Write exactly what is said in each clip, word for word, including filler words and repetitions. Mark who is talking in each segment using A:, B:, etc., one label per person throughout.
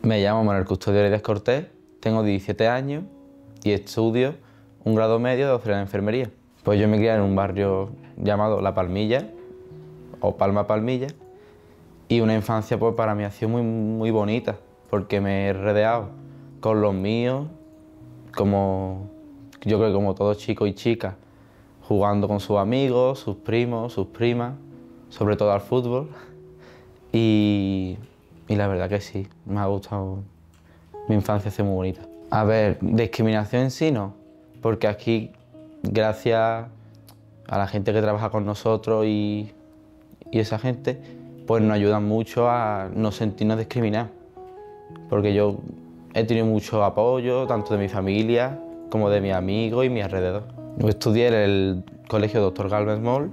A: Me llamo Manuel Custodio Heredia Cortés, tengo diecisiete años y estudio un grado medio de auxiliar de enfermería. Pues yo me crié en un barrio llamado La Palmilla, o Palma Palmilla, y una infancia pues para mí ha sido muy, muy bonita, porque me he rodeado con los míos, como yo creo que como todos chicos y chicas, jugando con sus amigos, sus primos, sus primas, sobre todo al fútbol. Y, y la verdad que sí, me ha gustado, mi infancia ha sido muy bonita. A ver, discriminación en sí no, porque aquí, gracias a la gente que trabaja con nosotros y, y esa gente, pues nos ayudan mucho a no sentirnos discriminados. Porque yo he tenido mucho apoyo, tanto de mi familia como de mis amigos y mi alrededor. Yo estudié en el colegio doctor Galvez Moll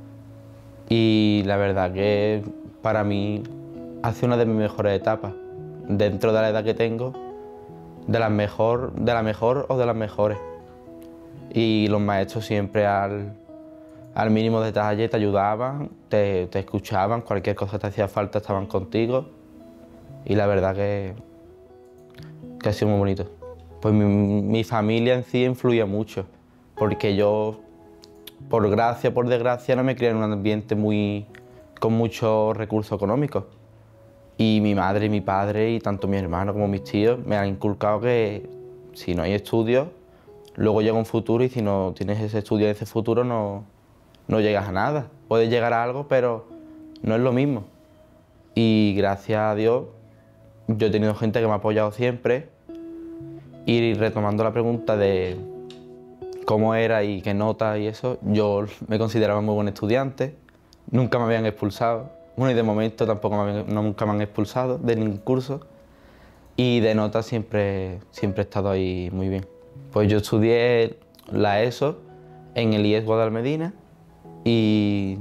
A: y la verdad que para mí ha sido una de mis mejores etapas. Dentro de la edad que tengo, de las mejor, de la mejor o de las mejores. Y los maestros siempre al, al mínimo detalle te ayudaban, te, te escuchaban, cualquier cosa que te hacía falta estaban contigo. Y la verdad que, que ha sido muy bonito. Pues mi, mi familia en sí influye mucho, porque yo, por gracia o por desgracia, no me crié en un ambiente muy, con muchos recursos económicos. Y mi madre y mi padre, y tanto mi hermano como mis tíos, me han inculcado que si no hay estudios, luego llega un futuro y si no tienes ese estudio en ese futuro no, no llegas a nada. Puedes llegar a algo, pero no es lo mismo. Y gracias a Dios, yo he tenido gente que me ha apoyado siempre. Y retomando la pregunta de cómo era y qué nota y eso, yo me consideraba muy buen estudiante, nunca me habían expulsado. Bueno, y de momento tampoco me habían, no, nunca me han expulsado de ningún curso. Y de nota siempre, siempre he estado ahí muy bien. Pues yo estudié la ESO en el I E S Guadalmedina y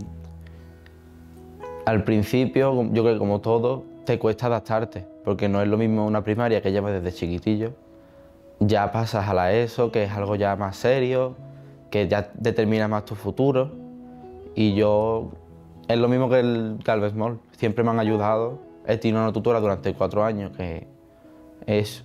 A: al principio, yo creo que como todo, te cuesta adaptarte, porque no es lo mismo una primaria que llevas desde chiquitillo. Ya pasas a la ESO, que es algo ya más serio, que ya determina más tu futuro. Y yo, es lo mismo que el Galvez Moll, siempre me han ayudado. He tenido una tutora durante cuatro años, que es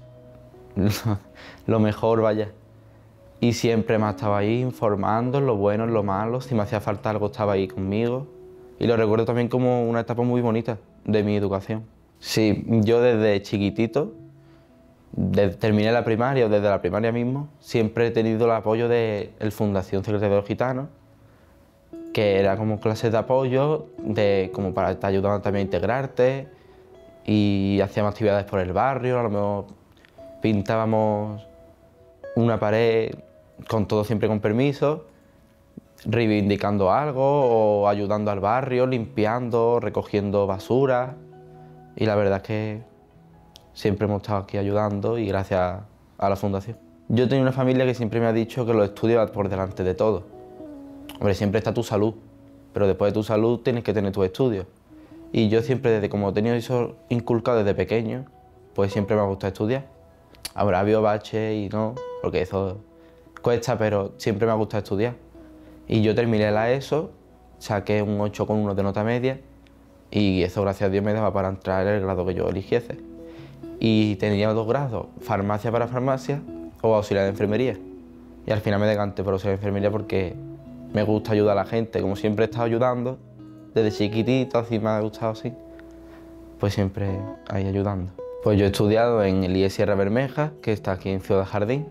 A: lo mejor, vaya. Y siempre me ha estado ahí informando en lo bueno, en lo malo. Si me hacía falta algo, estaba ahí conmigo. Y lo recuerdo también como una etapa muy bonita de mi educación. Sí, yo desde chiquitito, desde, terminé la primaria o desde la primaria mismo, siempre he tenido el apoyo de la Fundación Secretario Gitano, que era como clases de apoyo, de, como para estar ayudando también a integrarte, y hacíamos actividades por el barrio, a lo mejor pintábamos una pared, con todo siempre con permiso, reivindicando algo o ayudando al barrio, limpiando, recogiendo basura. Y la verdad es que siempre hemos estado aquí ayudando y gracias a la fundación. Yo he tenido una familia que siempre me ha dicho que los estudios van por delante de todo. Hombre, siempre está tu salud, pero después de tu salud tienes que tener tus estudios. Y yo siempre, desde como he tenido eso inculcado desde pequeño, pues siempre me ha gustado estudiar. Habrá habido baches y no, porque eso cuesta, pero siempre me ha gustado estudiar. Y yo terminé la ESO, saqué un ocho coma uno de nota media y eso, gracias a Dios, me daba para entrar en el grado que yo eligiese. Y tenía dos grados, farmacia para farmacia o auxiliar de enfermería. Y al final me decanté por auxiliar de enfermería porque me gusta ayudar a la gente. Como siempre he estado ayudando, desde chiquitito, así me ha gustado así, pues siempre ahí ayudando. Pues yo he estudiado en el I E S Sierra Bermeja, que está aquí en Ciudad Jardín,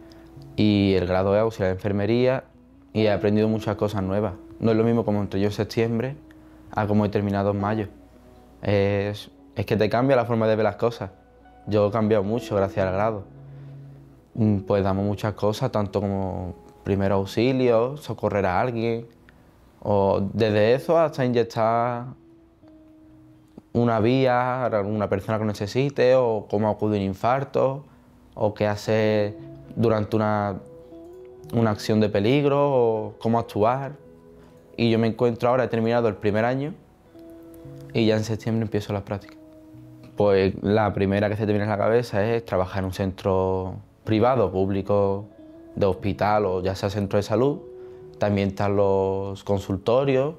A: y el grado es auxiliar de enfermería y he aprendido muchas cosas nuevas. No es lo mismo como entré yo en septiembre a como he terminado en mayo. Es, es que te cambia la forma de ver las cosas. Yo he cambiado mucho gracias al grado. Pues damos muchas cosas, tanto como primer auxilio, socorrer a alguien, o desde eso hasta inyectar una vía a una persona que necesite, o cómo acudir a un infarto, o qué hacer durante una, una acción de peligro, o cómo actuar. Y yo me encuentro ahora, he terminado el primer año y ya en septiembre empiezo las prácticas. Pues la primera que se te viene a la cabeza es trabajar en un centro privado, público, de hospital o ya sea centro de salud. También están los consultorios,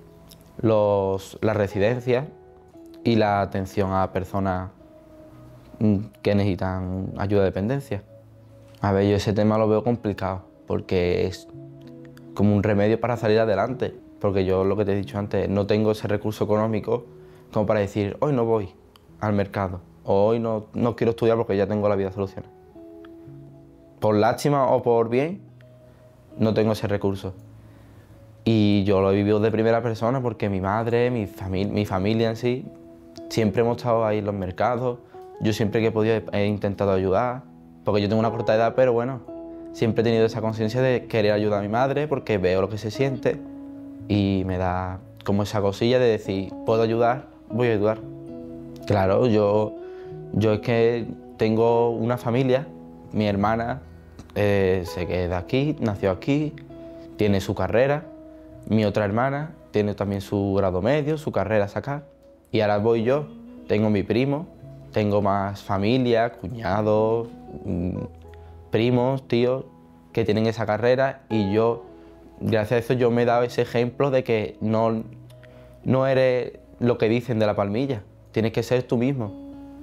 A: los, las residencias y la atención a personas que necesitan ayuda de dependencia. A ver, yo ese tema lo veo complicado, porque es como un remedio para salir adelante, porque yo, lo que te he dicho antes, no tengo ese recurso económico como para decir, hoy no voy al mercado, o hoy no, no quiero estudiar porque ya tengo la vida solucionada. Por lástima o por bien, no tengo ese recurso. Y yo lo he vivido de primera persona porque mi madre, mi, fami mi familia en sí, siempre hemos estado ahí en los mercados. Yo siempre que he podido he, he intentado ayudar, porque yo tengo una corta edad, pero bueno, siempre he tenido esa conciencia de querer ayudar a mi madre porque veo lo que se siente y me da como esa cosilla de decir, puedo ayudar, voy a ayudar. Claro, yo, yo es que tengo una familia, mi hermana eh, se queda aquí, nació aquí, tiene su carrera. Mi otra hermana tiene también su grado medio, su carrera a sacar. Y ahora voy yo, tengo mi primo, tengo más familia, cuñados, primos, tíos, que tienen esa carrera y yo, gracias a eso, yo me he dado ese ejemplo de que no, no eres lo que dicen de la palmilla, tienes que ser tú mismo.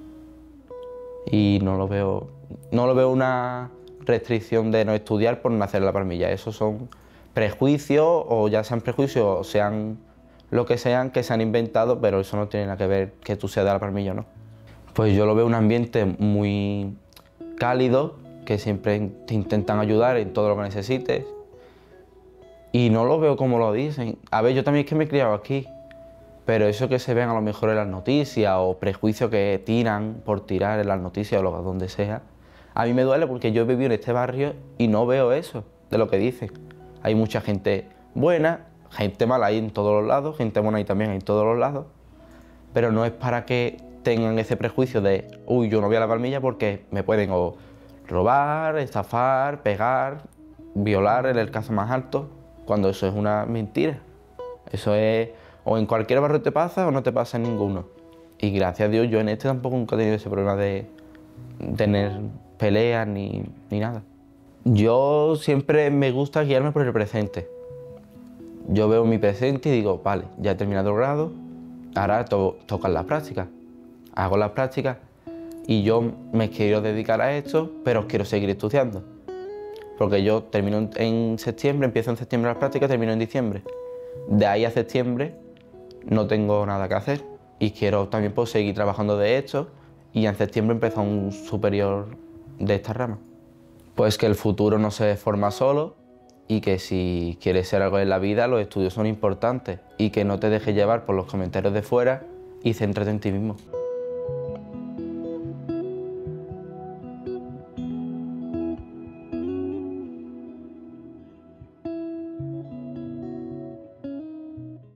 A: Y no lo veo, no lo veo una restricción de no estudiar por nacer en la palmilla, eso son prejuicios, o ya sean prejuicios o sean lo que sean, que se han inventado, pero eso no tiene nada que ver que tú seas de la palmilla o no. Pues yo lo veo un ambiente muy cálido, que siempre te intentan ayudar en todo lo que necesites. Y no lo veo como lo dicen. A ver, yo también es que me he criado aquí, pero eso que se ven a lo mejor en las noticias o prejuicios que tiran por tirar en las noticias o lo, donde sea, a mí me duele porque yo he vivido en este barrio y no veo eso de lo que dicen. Hay mucha gente buena, gente mala hay en todos los lados, gente buena hay también en todos los lados, pero no es para que tengan ese prejuicio de uy, yo no voy a la palmilla porque me pueden o robar, estafar, pegar, violar en el caso más alto, cuando eso es una mentira. Eso es, o en cualquier barrio te pasa o no te pasa en ninguno. Y gracias a Dios yo en este tampoco nunca he tenido ese problema de tener peleas ni, ni nada. Yo siempre me gusta guiarme por el presente. Yo veo mi presente y digo, vale, ya he terminado el grado, ahora to tocan las prácticas. Hago las prácticas y yo me quiero dedicar a esto, pero quiero seguir estudiando. Porque yo termino en septiembre, empiezo en septiembre las prácticas, termino en diciembre. De ahí a septiembre no tengo nada que hacer y quiero también pues, seguir trabajando de esto y en septiembre empezó un superior de esta rama. Pues que el futuro no se forma solo y que si quieres ser algo en la vida, los estudios son importantes y que no te dejes llevar por los comentarios de fuera y céntrate en ti mismo.